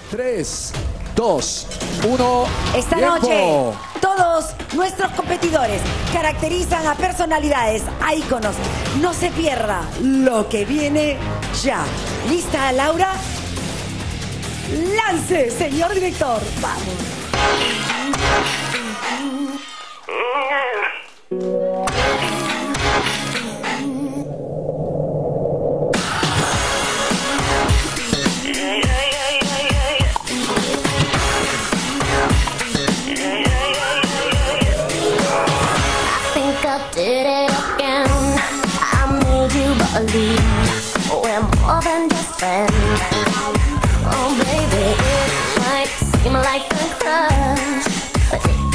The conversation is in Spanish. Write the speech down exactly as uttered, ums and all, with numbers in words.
tres, dos, uno. Esta ¡tiempo! noche, todos nuestros competidores caracterizan a personalidades, a íconos. No se pierda lo que viene ya. ¿Lista, Laura? ¡Lance, señor director! ¡Vamos! Did it again. I made you believe we're more than just friends. Oh baby, it might seem like a crush, but it